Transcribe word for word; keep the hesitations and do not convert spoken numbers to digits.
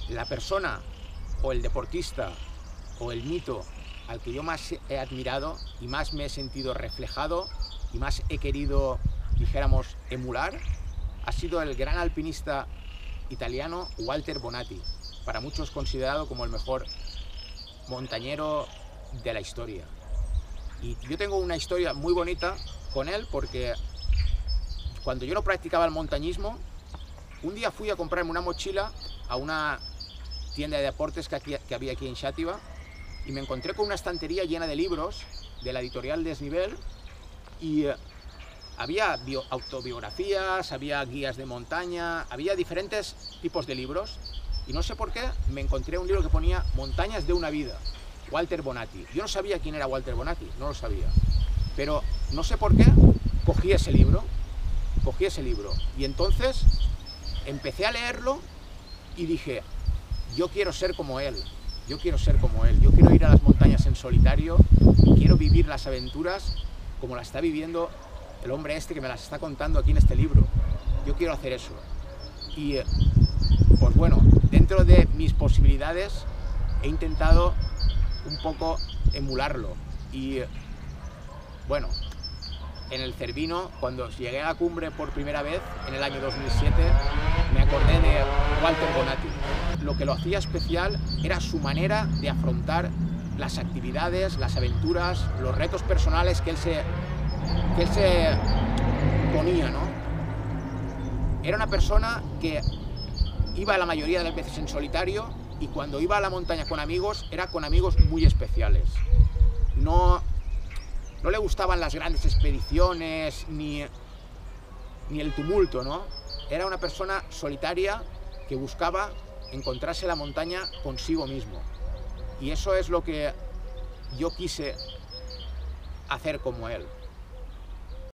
la persona o el deportista o el mito al que yo más he admirado y más me he sentido reflejado y más he querido, dijéramos, emular, ha sido el gran alpinista italiano Walter Bonatti, para muchos considerado como el mejor montañero de la historia. Y yo tengo una historia muy bonita con él porque cuando yo no practicaba el montañismo, un día fui a comprarme una mochila a una tienda de deportes que, aquí, que había aquí en Xàtiva y me encontré con una estantería llena de libros de la editorial Desnivel y eh, había bio, autobiografías, había guías de montaña, había diferentes tipos de libros y no sé por qué me encontré un libro que ponía Montañas de una vida, Walter Bonatti. Yo no sabía quién era Walter Bonatti, no lo sabía, pero no sé por qué cogí ese libro, cogí ese libro y entonces empecé a leerlo y dije, yo quiero ser como él, yo quiero ser como él, yo quiero ir a las montañas en solitario y quiero vivir las aventuras como las está viviendo el hombre este que me las está contando aquí en este libro. Yo quiero hacer eso. Y pues bueno, dentro de mis posibilidades he intentado un poco emularlo. Y bueno, en el Cervino, cuando llegué a la cumbre por primera vez, en el año dos mil siete, me acordé de Walter Bonatti. Lo que lo hacía especial era su manera de afrontar las actividades, las aventuras, los retos personales que él se, que él se ponía, ¿no? Era una persona que iba la mayoría de las veces en solitario y cuando iba a la montaña con amigos, era con amigos muy especiales. No, no le gustaban las grandes expediciones ni, ni el tumulto, ¿no? Era una persona solitaria que buscaba encontrarse la montaña consigo mismo. Y eso es lo que yo quise hacer como él.